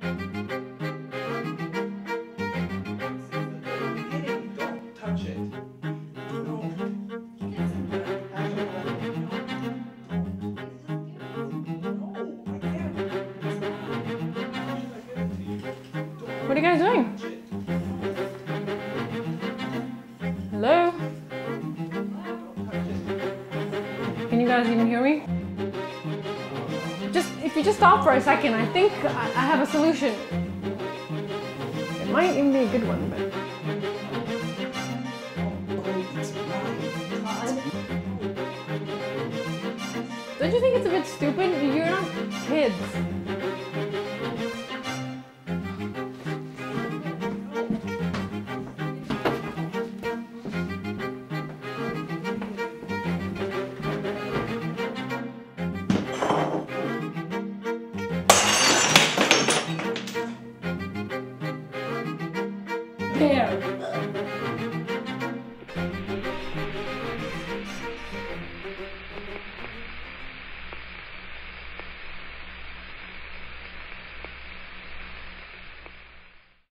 Don't touch it. No. What are you guys doing? Hello? Can you guys even hear me? If you just stop for a second, I think I have a solution. It might even be a good one, but... Don't you think it's a bit stupid? You're not kids. There.